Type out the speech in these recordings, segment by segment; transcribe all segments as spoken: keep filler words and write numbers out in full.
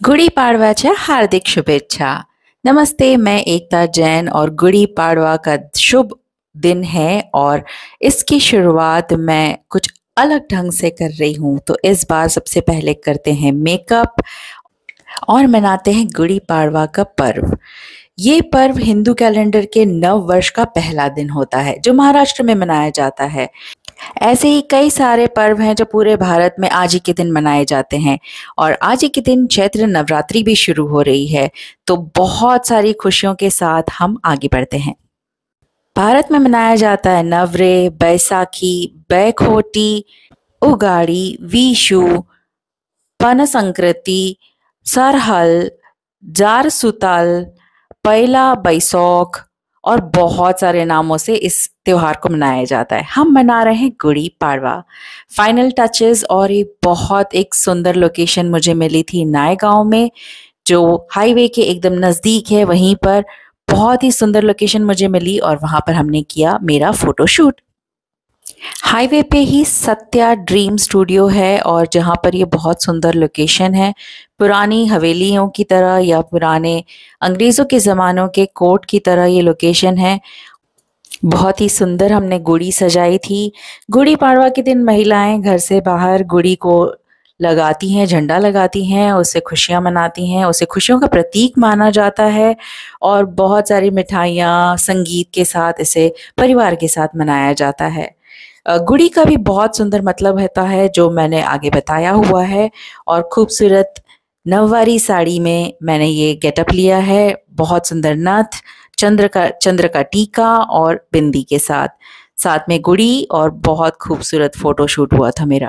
गुड़ी पाड़वाच्या हार्दिक शुभेच्छा। नमस्ते, मैं एकता जैन और गुड़ी पाड़वा का शुभ दिन है और इसकी शुरुआत मैं कुछ अलग ढंग से कर रही हूँ। तो इस बार सबसे पहले करते हैं मेकअप और मनाते हैं गुड़ी पाड़वा का पर्व। ये पर्व हिंदू कैलेंडर के नव वर्ष का पहला दिन होता है जो महाराष्ट्र में मनाया जाता है। ऐसे ही कई सारे पर्व हैं जो पूरे भारत में आज ही के दिन मनाए जाते हैं और आज ही के दिन चैत्र नवरात्रि भी शुरू हो रही है। तो बहुत सारी खुशियों के साथ हम आगे बढ़ते हैं। भारत में मनाया जाता है नवरे, बैसाखी, बैखोटी, उगाड़ी, विशु, पन संक्रांति, सरहल, जार सुताल, पहला बैसाख और बहुत सारे नामों से इस त्योहार को मनाया जाता है। हम मना रहे हैं गुड़ी पाड़वा। फाइनल टचेस और ये बहुत एक सुंदर लोकेशन मुझे मिली थी नायगांव में, जो हाईवे के एकदम नज़दीक है। वहीं पर बहुत ही सुंदर लोकेशन मुझे मिली और वहां पर हमने किया मेरा फोटोशूट। हाईवे पे ही सत्या ड्रीम स्टूडियो है और जहाँ पर ये बहुत सुंदर लोकेशन है, पुरानी हवेलियों की तरह या पुराने अंग्रेज़ों के ज़मानों के कोर्ट की तरह ये लोकेशन है। बहुत ही सुंदर हमने गुड़ी सजाई थी। गुड़ी पाड़वा के दिन महिलाएं घर से बाहर गुड़ी को लगाती हैं, झंडा लगाती हैं, उससे खुशियां मनाती हैं, उसे खुशियों का प्रतीक माना जाता है और बहुत सारी मिठाइयाँ संगीत के साथ इसे परिवार के साथ मनाया जाता है। गुड़ी का भी बहुत सुंदर मतलब होता है जो मैंने आगे बताया हुआ है और खूबसूरत नववारी साड़ी में मैंने ये गेटअप लिया है। बहुत सुंदर नथ, चंद्र का चंद्र का टीका और बिंदी के साथ साथ में गुड़ी और बहुत खूबसूरत फोटोशूट हुआ था मेरा।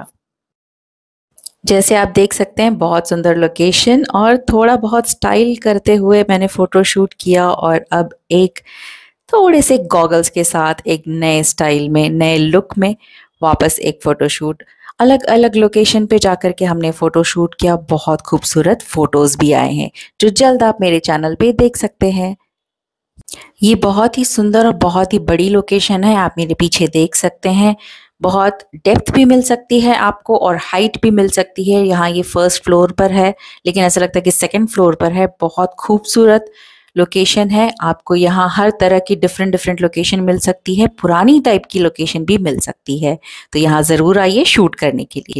जैसे आप देख सकते हैं बहुत सुंदर लोकेशन और थोड़ा बहुत स्टाइल करते हुए मैंने फोटोशूट किया और अब एक थोड़े से गॉगल्स के साथ एक नए स्टाइल में, नए लुक में वापस एक फ़ोटोशूट। अलग अलग लोकेशन पे जाकर के हमने फ़ोटोशूट किया। बहुत खूबसूरत फ़ोटोज़ भी आए हैं जो जल्द आप मेरे चैनल पे देख सकते हैं। ये बहुत ही सुंदर और बहुत ही बड़ी लोकेशन है, आप मेरे पीछे देख सकते हैं। बहुत डेप्थ भी मिल सकती है आपको और हाइट भी मिल सकती है। यहाँ ये फर्स्ट फ्लोर पर है लेकिन ऐसा लगता है कि सेकंड फ्लोर पर है। बहुत खूबसूरत लोकेशन है। आपको यहाँ हर तरह की डिफरेंट डिफरेंट लोकेशन मिल सकती है, पुरानी टाइप की लोकेशन भी मिल सकती है। तो यहाँ ज़रूर आइए शूट करने के लिए।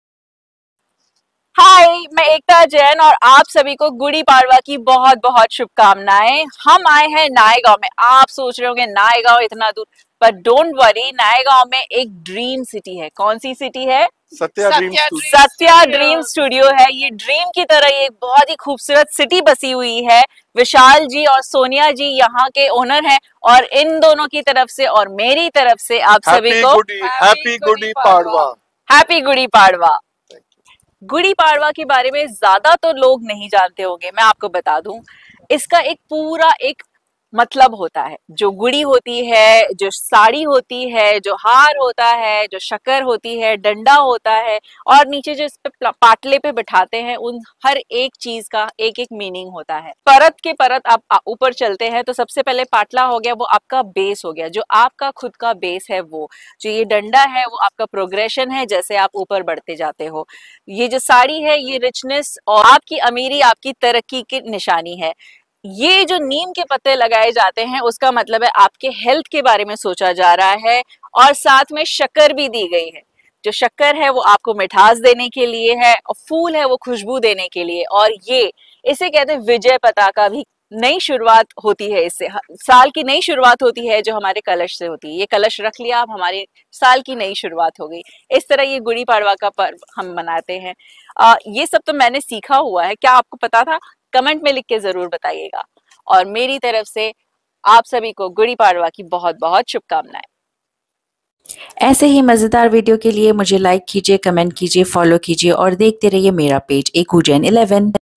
हाय, मैं एकता जैन और आप सभी को गुड़ी पाड़वा की बहुत बहुत शुभकामनाएं। हम आए हैं नायगांव में। आप सोच रहे होंगे नायगांव इतना दूर, पर डोंट वरी, नायगांव में एक ड्रीम सिटी है। कौन सी सिटी है? Satya dream Satya dream studio है। ये ड्रीम की तरह ये बहुत ही खूबसूरत सिटी बसी हुई है। विशाल जी और सोनिया जी यहाँ के ओनर हैं और इन दोनों की तरफ से और मेरी तरफ से आप सभी को हैप्पी गुड़ी पाड़वा। हैप्पी गुड़ी पाड़वा। गुड़ी पाड़वा के बारे में ज्यादा तो लोग नहीं जानते होंगे, मैं आपको बता दूं। इसका एक पूरा एक मतलब होता है। जो गुड़ी होती है, जो साड़ी होती है, जो हार होता है, जो शक्कर होती है, डंडा होता है और नीचे जो इस पे पाटले पे बिठाते हैं, उन हर एक चीज का एक एक मीनिंग होता है। परत के परत आप ऊपर चलते हैं तो सबसे पहले पाटला हो गया, वो आपका बेस हो गया, जो आपका खुद का बेस है। वो जो ये डंडा है वो आपका प्रोग्रेशन है, जैसे आप ऊपर बढ़ते जाते हो। ये जो साड़ी है ये रिचनेस और आपकी अमीरी, आपकी तरक्की की निशानी है। ये जो नीम के पत्ते लगाए जाते हैं उसका मतलब है आपके हेल्थ के बारे में सोचा जा रहा है। और साथ में शक्कर भी दी गई है। जो शक्कर है वो आपको मिठास देने के लिए है और फूल है वो खुशबू देने के लिए। और ये इसे कहते हैं विजय पताका भी। नई शुरुआत होती है इससे, साल की नई शुरुआत होती है जो हमारे कलश से होती है। ये कलश रख लिया, आप हमारे साल की नई शुरुआत हो गई। इस तरह ये गुड़ी पाड़वा का पर्व हम मनाते हैं। आ, ये सब तो मैंने सीखा हुआ है, क्या आपको पता था? कमेंट में लिख के जरूर बताइएगा। और मेरी तरफ से आप सभी को गुड़ी पाड़वा की बहुत बहुत शुभकामनाएं। ऐसे ही मज़ेदार वीडियो के लिए मुझे लाइक कीजिए, कमेंट कीजिए, फॉलो कीजिए और देखते रहिए मेरा पेज एकू जैन इलेवन।